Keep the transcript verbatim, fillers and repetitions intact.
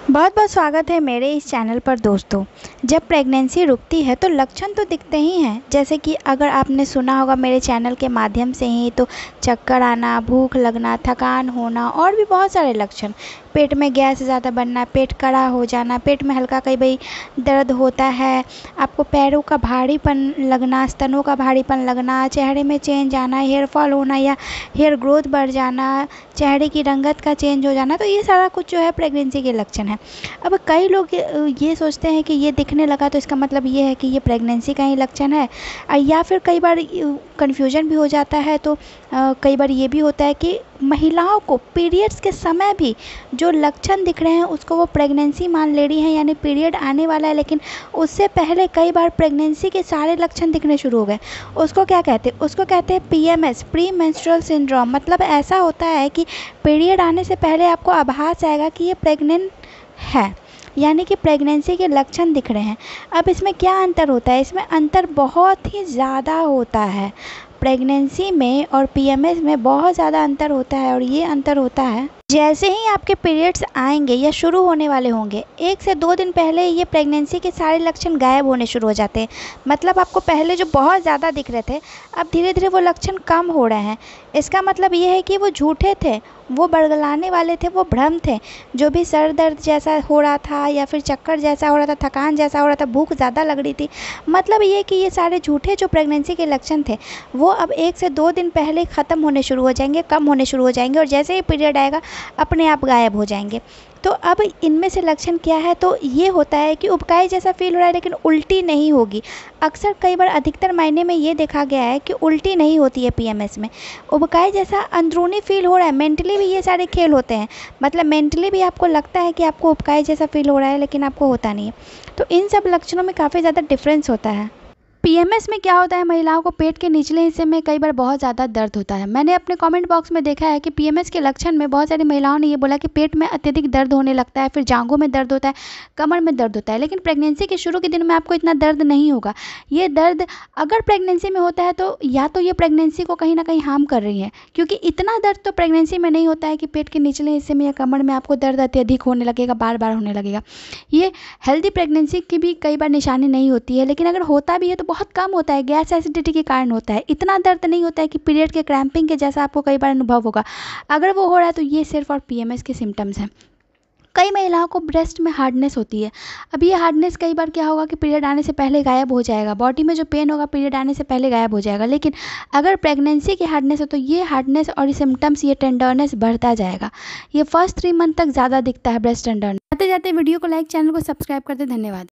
बहुत बहुत स्वागत है मेरे इस चैनल पर दोस्तों। जब प्रेगनेंसी रुकती है तो लक्षण तो दिखते ही हैं, जैसे कि अगर आपने सुना होगा मेरे चैनल के माध्यम से ही, तो चक्कर आना, भूख लगना, थकान होना और भी बहुत सारे लक्षण। पेट में गैस ज़्यादा बनना, पेट कड़ा हो जाना, पेट में हल्का कई बार दर्द होता है, आपको पैरों का भारीपन लगना, स्तनों का भारीपन लगना, चेहरे में चेंज आना, हेयर फॉल होना या हेयर ग्रोथ बढ़ जाना, चेहरे की रंगत का चेंज हो जाना, तो ये सारा कुछ जो है प्रेगनेंसी के लक्षण है। अब कई लोग ये सोचते हैं कि ये दिखने लगा तो इसका मतलब ये है कि ये प्रेगनेंसी का ही लक्षण है, या फिर कई बार कन्फ्यूजन भी हो जाता है। तो कई बार ये भी होता है कि महिलाओं को पीरियड्स के समय भी जो लक्षण दिख रहे हैं उसको वो प्रेगनेंसी मान ले रही हैं, यानी पीरियड आने वाला है लेकिन उससे पहले कई बार प्रेगनेंसी के सारे लक्षण दिखने शुरू हो गए। उसको क्या कहते हैं? उसको कहते हैं P M S, pre menstrual syndrome. मतलब ऐसा होता है कि पीरियड आने से पहले आपको आभास आएगा कि ये प्रेग्नेंट है, यानी कि प्रेगनेंसी के लक्षण दिख रहे हैं। अब इसमें क्या अंतर होता है? इसमें अंतर बहुत ही ज़्यादा होता है। प्रेगनेंसी में और पी एम एस में बहुत ज़्यादा अंतर होता है, और ये अंतर होता है जैसे ही आपके पीरियड्स आएंगे या शुरू होने वाले होंगे, एक से दो दिन पहले ये प्रेगनेंसी के सारे लक्षण गायब होने शुरू हो जाते हैं। मतलब आपको पहले जो बहुत ज़्यादा दिख रहे थे, अब धीरे धीरे वो लक्षण कम हो रहे हैं। इसका मतलब ये है कि वो झूठे थे, वो बरगलाने वाले थे, वो भ्रम थे। जो भी सर दर्द जैसा हो रहा था या फिर चक्कर जैसा हो रहा था, थकान जैसा हो रहा था, भूख ज़्यादा लग रही थी, मतलब ये कि ये सारे झूठे जो प्रेगनेंसी के लक्षण थे वो अब एक से दो दिन पहले ख़त्म होने शुरू हो जाएंगे, कम होने शुरू हो जाएंगे, और जैसे ही पीरियड आएगा अपने आप गायब हो जाएंगे। तो अब इनमें से लक्षण क्या है? तो ये होता है कि उबकाई जैसा फील हो रहा है लेकिन उल्टी नहीं होगी। अक्सर कई बार अधिकतर मायने में ये देखा गया है कि उल्टी नहीं होती है पी एम एस में। उबकाई जैसा अंदरूनी फील हो रहा है। मेंटली भी ये सारे खेल होते हैं, मतलब मेंटली भी आपको लगता है कि आपको उबकाई जैसा फील हो रहा है लेकिन आपको होता नहीं है। तो इन सब लक्षणों में काफ़ी ज़्यादा डिफरेंस होता है। पी एम एस में क्या होता है, महिलाओं को पेट के निचले हिस्से में कई बार बहुत ज़्यादा दर्द होता है। मैंने अपने कमेंट बॉक्स में देखा है कि पी एम एस के लक्षण में बहुत सारी महिलाओं ने ये बोला कि पेट में अत्यधिक दर्द होने लगता है, फिर जांघों में दर्द होता है, कमर में दर्द होता है। लेकिन प्रेगनेंसी के शुरू के दिन में आपको इतना दर्द नहीं होगा। ये दर्द अगर प्रेगनेंसी में होता है तो या तो ये प्रेगनेंसी को कहीं ना कहीं हार्म कर रही है, क्योंकि इतना दर्द तो प्रेगनेंसी में नहीं होता है कि पेट के निचले हिस्से में या कमर में आपको दर्द अत्यधिक होने लगेगा, बार बार होने लगेगा। ये हेल्दी प्रेगनेंसी की भी कई बार निशानी नहीं होती है, लेकिन अगर होता भी है तो बहुत कम होता है, गैस एसिडिटी के कारण होता है। इतना दर्द नहीं होता है कि पीरियड के क्रैम्पिंग के जैसा आपको कई बार अनुभव होगा। अगर वो हो रहा है तो ये सिर्फ और पी एम एस के सिम्टम्स हैं। कई महिलाओं को ब्रेस्ट में हार्डनेस होती है। अब ये हार्डनेस कई बार क्या होगा कि पीरियड आने से पहले गायब हो जाएगा, बॉडी में जो पेन होगा पीरियड आने से पहले गायब हो जाएगा। लेकिन अगर प्रेगनेंसी की हार्डनेस हो तो ये हार्डनेस और ये सिम्टम्स, ये टेंडरनेस बढ़ता जाएगा। ये फर्स्ट थ्री मंथ तक ज़्यादा दिखता है ब्रेस्ट टेंडरनेस। जाते जाते वीडियो को लाइक, चैनल को सब्सक्राइब कर दे। धन्यवाद।